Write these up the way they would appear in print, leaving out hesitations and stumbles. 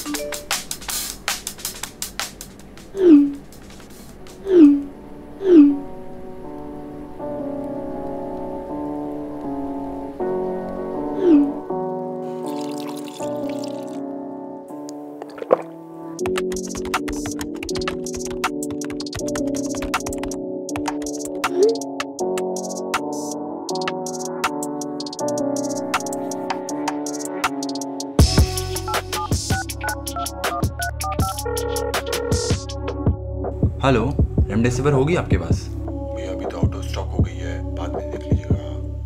Hello, remdesivir होगी आपके पास? भैया अभी तो आउट ऑफ स्टॉक हो गई है, बाद में देख लीजिएगा।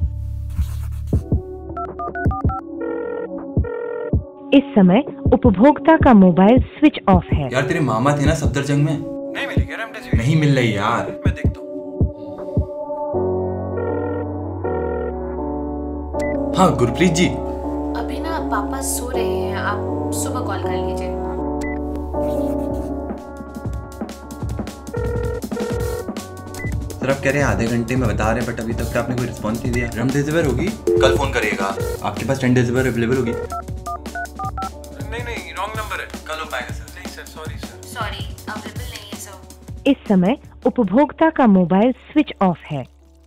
इस समय उपभोक्ता का मोबाइल स्विच ऑफ है। यार तेरे मामा थे ना सफदरजंग में? नहीं मिली क्या रेमडेसिविर? नहीं मिल रही यार। मैं देखता हूँ। हाँ गुरप्रीत जी। अभी ना पापा सो रहे हैं, आप सुबह कॉल कर लीजिए। सर आप कह रहे हैं आधे घंटे में बता रहे हैं, बट अभी तक आपने कोई रिस्पॉन्स नहीं दिया। रेमडेसिविर होगी, कल फोन करिएगा। आपके पास रेमडेसिविर अवेलेबल होगी? नहीं रॉन्ग नंबर है। कल हो पाएगा सर? नहीं sir, sorry sir. Sorry, available नहीं है सर। इस समय उपभोक्ता का मोबाइल स्विच ऑफ है।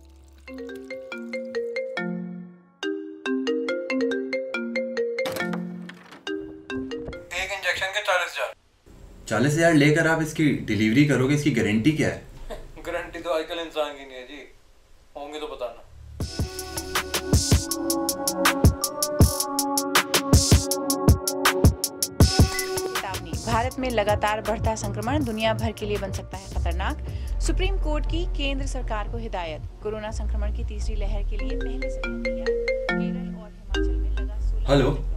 एक इंजेक्शन के 40,000। 40,000 लेकर आप इसकी डिलीवरी करोगे, इसकी गारंटी क्या है? गारंटी तो आजकल इंसान की नहीं है जी, होंगे तो बताना। भारत में लगातार बढ़ता संक्रमण दुनिया भर के लिए बन सकता है खतरनाक। सुप्रीम कोर्ट की केंद्र सरकार को हिदायत। कोरोना संक्रमण की तीसरी लहर के लिए पहले से केरल और हिमाचल में लगा 16। हेलो।